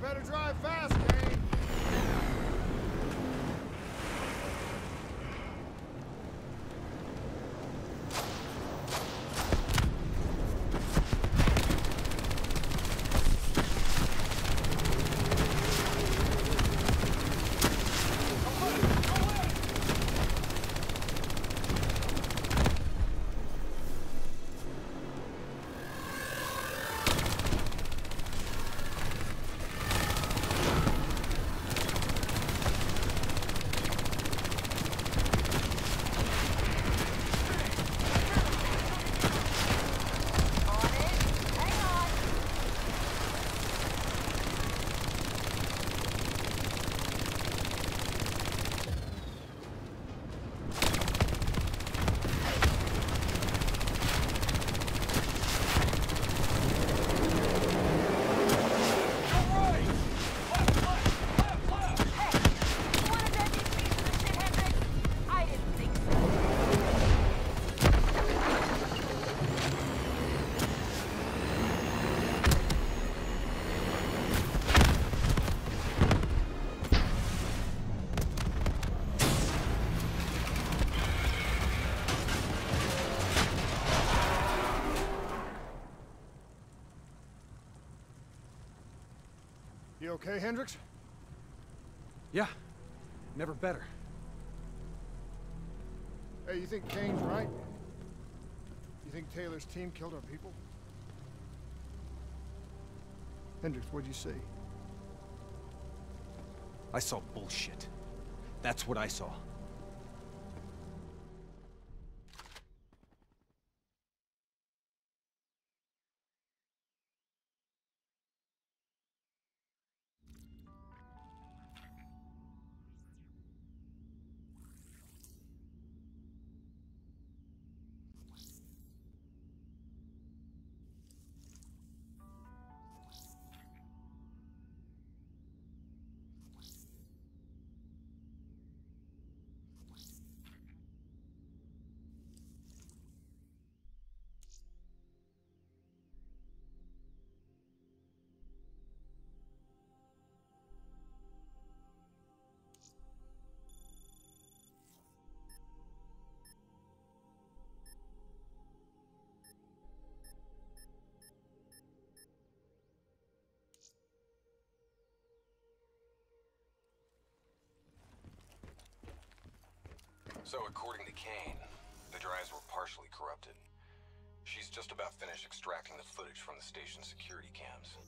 better drive fast, Kane. You okay, Hendricks? Yeah. Never better. Hey, you think Kane's right? You think Taylor's team killed our people? Hendricks, what'd you see? I saw bullshit. That's what I saw. So according to Kane, the drives were partially corrupted. She's just about finished extracting the footage from the station's security cams.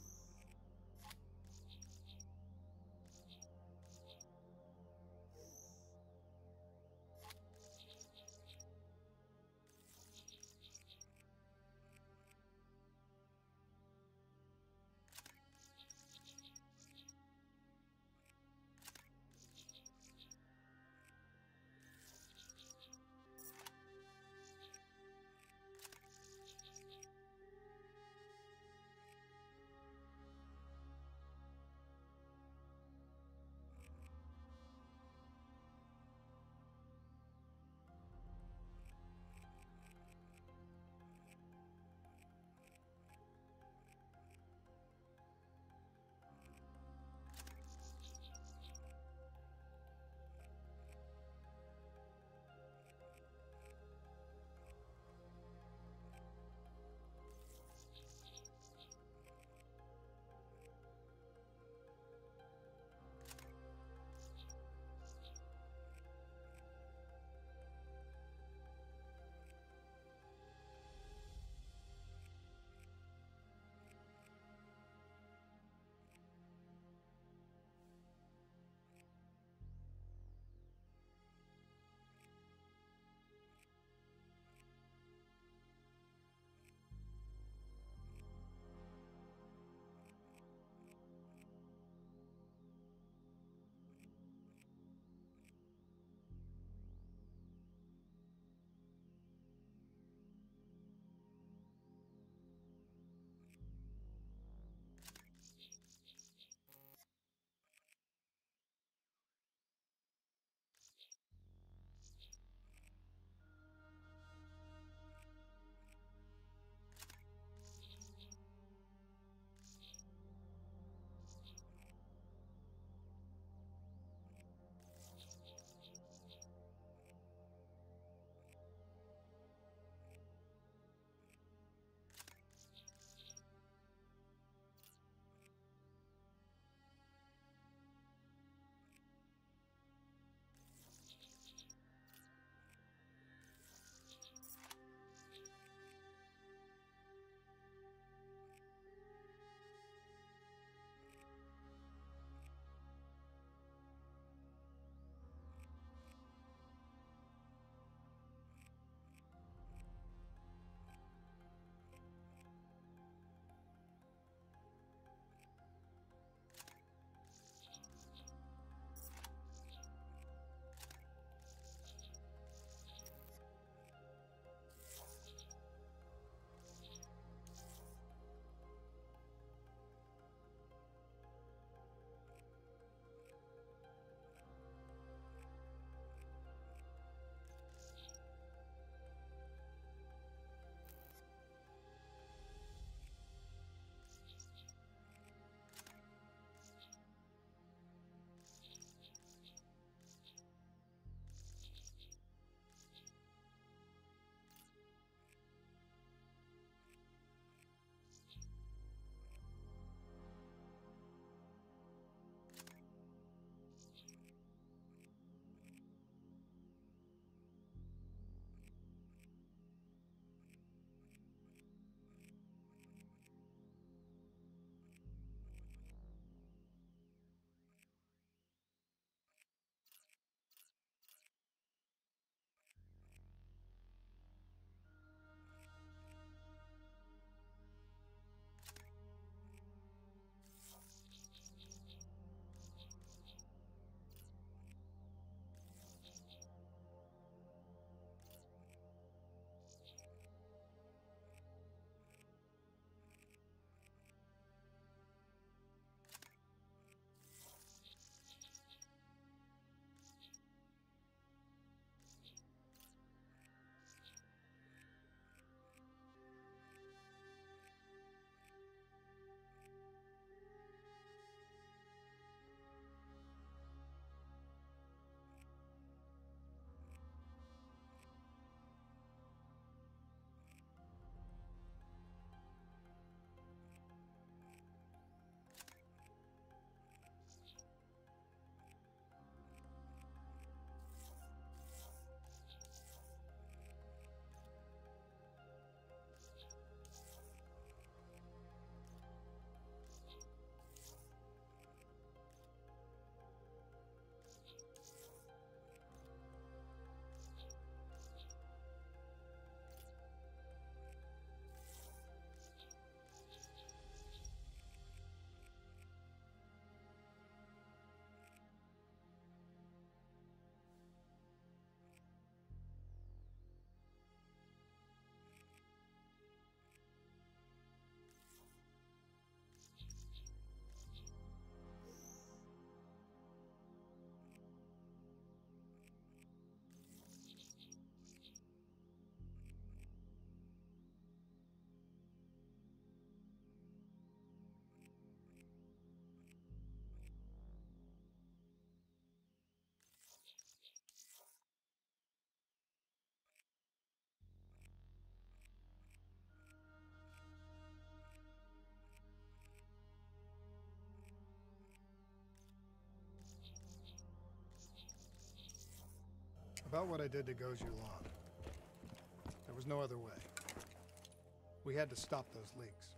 About what I did to Goju Lan. There was no other way. We had to stop those leaks.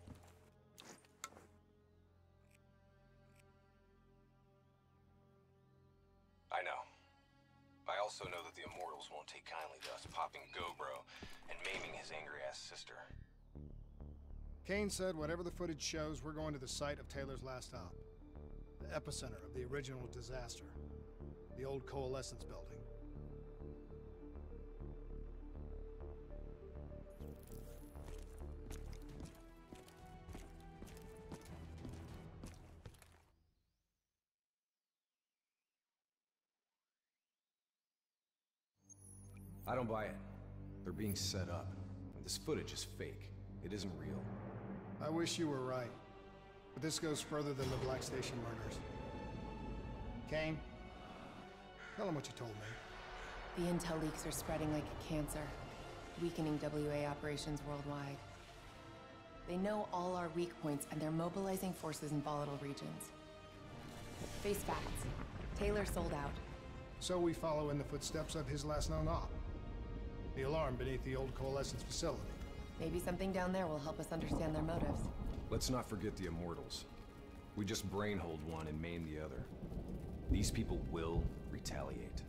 I know. I also know that the Immortals won't take kindly to us popping Gobro and maiming his angry-ass sister. Kane said whatever the footage shows, we're going to the site of Taylor's last stop. The epicenter of the original disaster. The old Coalescence building. I don't buy it. They're being set up. This footage is fake. It isn't real. I wish you were right. But this goes further than the Black Station murders. Kane, tell him what you told me. The intel leaks are spreading like a cancer, weakening WA operations worldwide. They know all our weak points, and they're mobilizing forces in volatile regions. Face facts. Taylor sold out. So we follow in the footsteps of his last known op. The alarm beneath the old Coalescence facility. Maybe something down there will help us understand their motives. Let's not forget the Immortals. We just brainhold one and maim the other. These people will retaliate.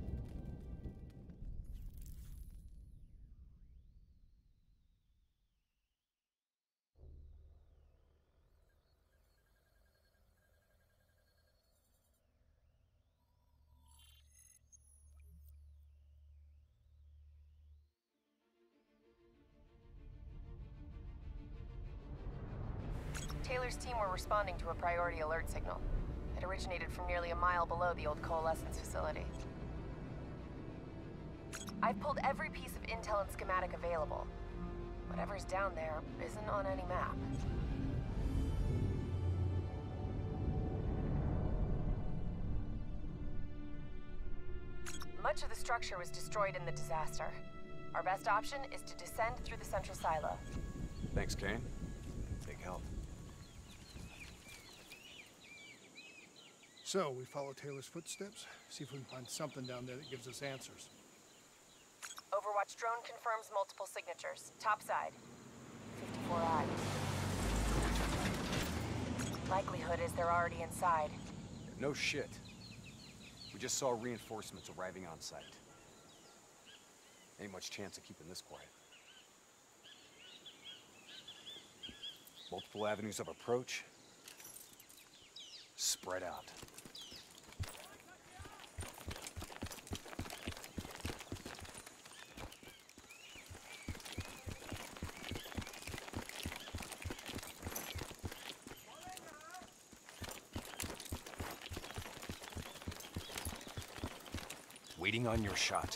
Taylor's team were responding to a priority alert signal. It originated from nearly a mile below the old Coalescence facility. I've pulled every piece of intel and schematic available. Whatever's down there isn't on any map. Much of the structure was destroyed in the disaster. Our best option is to descend through the central silo. Thanks, Kane. Big help. So, we follow Taylor's footsteps, see if we can find something down there that gives us answers. Overwatch drone confirms multiple signatures. Topside. 54i. Likelihood is they're already inside. No shit. We just saw reinforcements arriving on site. Ain't much chance of keeping this quiet. Multiple avenues of approach. Spread out. Waiting on your shot.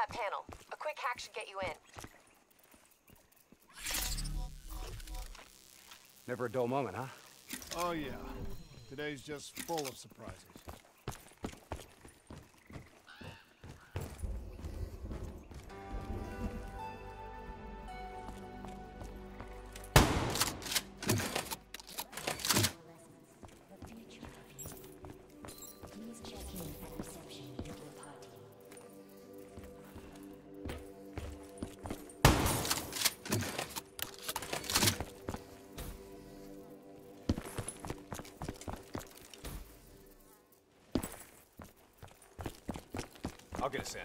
that panel. A quick hack should get you in. Never a dull moment, huh? Oh yeah. Today's just full of surprises. I'll get us in.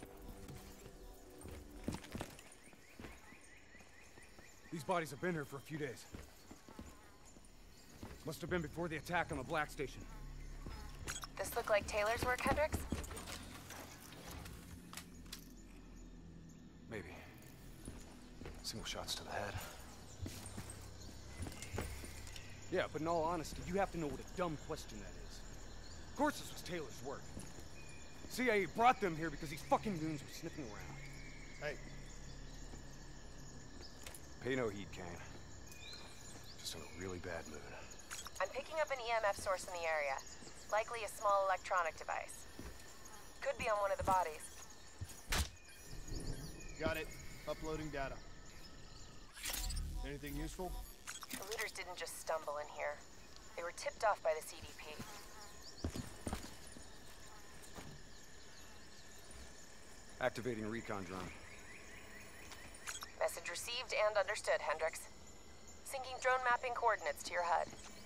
These bodies have been here for a few days. Must have been before the attack on the Black Station. This look like Taylor's work, Hendricks? Maybe. Single shots to the head. Yeah, but in all honesty, you have to know what a dumb question that is. Of course this was Taylor's work. CIA brought them here because these fucking goons were sniffing around. Hey, Pay no heed, Kane. Just in a really bad mood. I'm picking up an EMF source in the area. Likely a small electronic device. Could be on one of the bodies. got it. Uploading data. Anything useful? The looters didn't just stumble in here. They were tipped off by the CDP. Activating recon drone. Message received and understood, Hendricks. Syncing drone mapping coordinates to your HUD.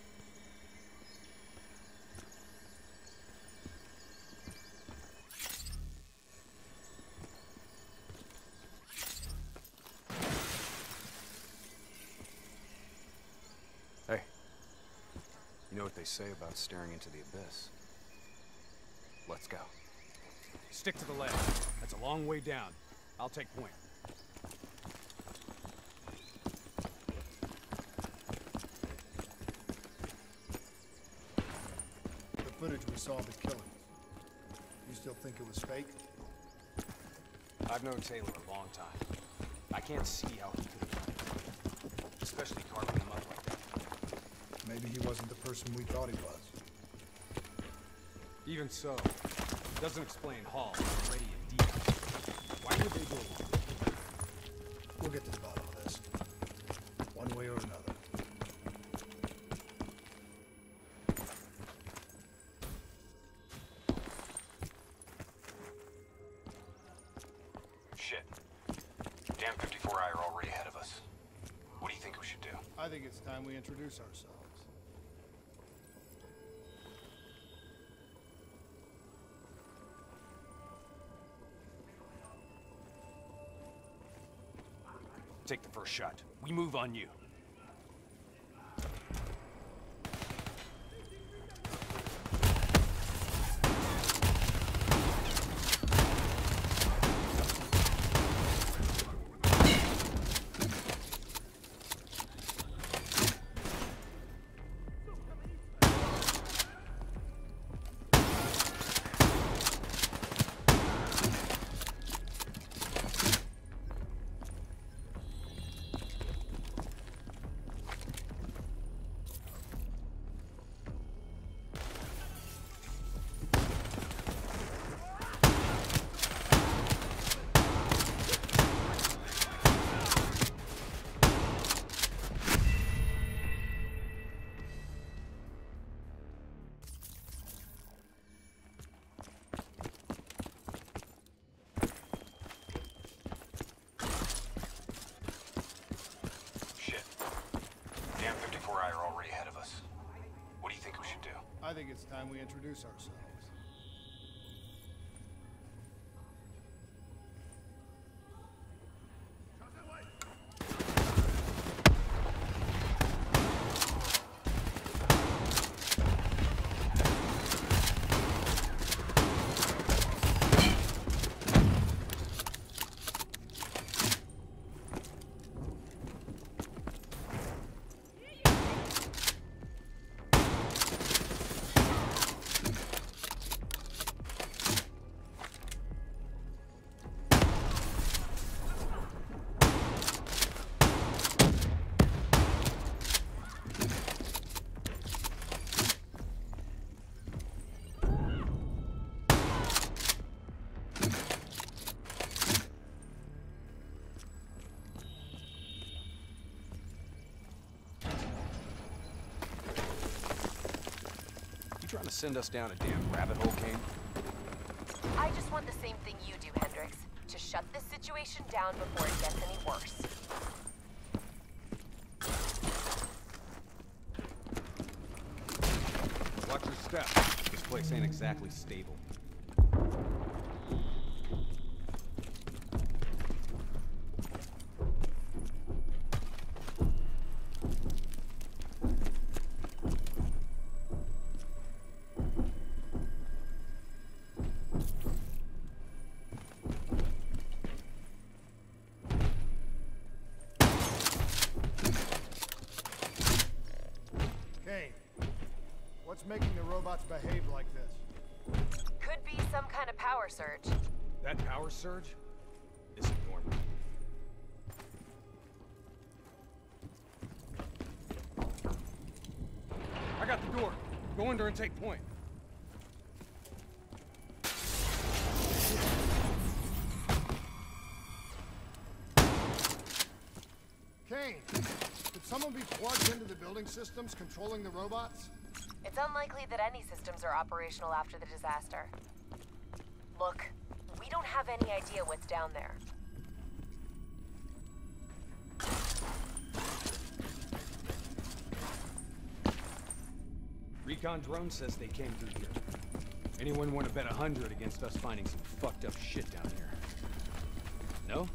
Hey. You know what they say about staring into the abyss? Let's go. Stick to the left. That's a long way down. I'll take point. The footage we saw of the killing. You still think it was fake? I've known Taylor a long time. I can't see how he could have done it. Especially carving him up like that. Maybe he wasn't the person we thought he was. Even so, doesn't explain Hall, Reddy, and Diaz. Why would they go along? We'll get to the bottom of this. One way or another. Shit. Damn 54I are already ahead of us. What do you think we should do? I think it's time we introduce ourselves. Take the first shot. We move on you. I think it's time we introduce ourselves. send us down a damn rabbit hole, Kane? I just want the same thing you do, Hendricks. To shut this situation down before it gets any worse. Watch your step. This place ain't exactly stable. What's making the robots behave like this? Could be some kind of power surge. That power surge isn't normal. I got the door. Go in there and take point. Kane, could someone be plugged into the building systems controlling the robots? It's unlikely that any systems are operational after the disaster. Look, we don't have any idea what's down there. Recon drone says they came through here. Anyone want to bet 100 against us finding some fucked up shit down here? No?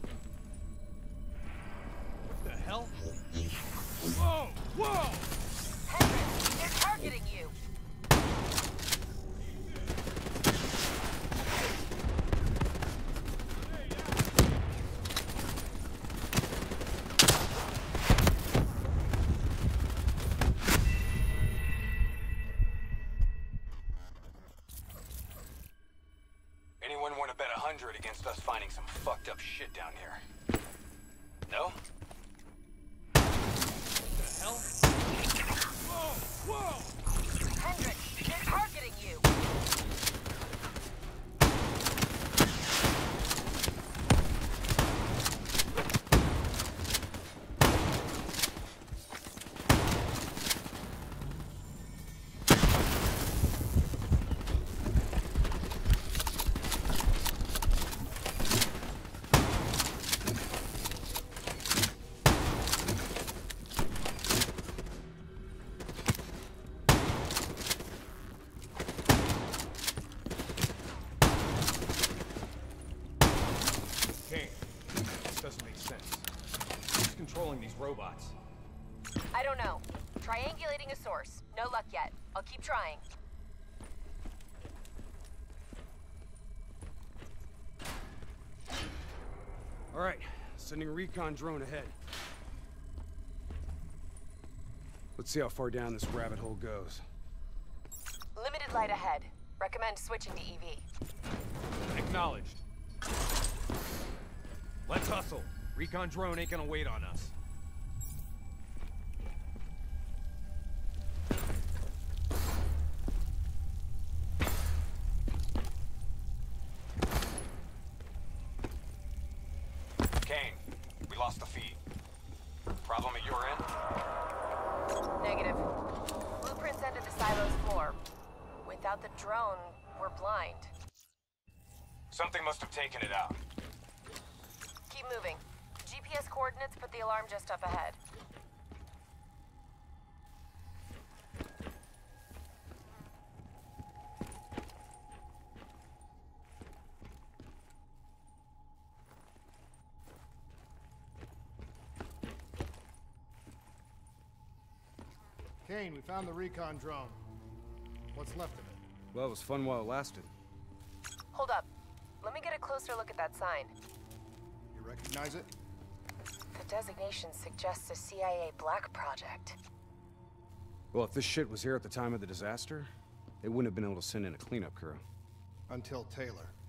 What the hell? Whoa! Whoa! Hendricks, they're targeting you! Anyone want to bet 100 against us finding some fucked up shit down here? No? Whoa! Hendricks, they're targeting you! Controlling these robots? I don't know. Triangulating a source. No luck yet. I'll keep trying. All right, sending a recon drone ahead. Let's see how far down this rabbit hole goes. Limited light ahead. Recommend switching to EV. Acknowledged. Let's hustle. Recon drone ain't gonna wait on us. Kane, we lost the feed. Problem at your end? Negative. Blueprints ended the silo's floor. Without the drone, we're blind. Something must have taken it out. Keep moving. GPS coordinates put the alarm just up ahead. Kane, we found the recon drone. What's left of it? Well, it was fun while it lasted. Hold up. Let me get a closer look at that sign. You recognize it? The designation suggests a CIA Black project. Well, if this shit was here at the time of the disaster, they wouldn't have been able to send in a cleanup crew. Until Taylor.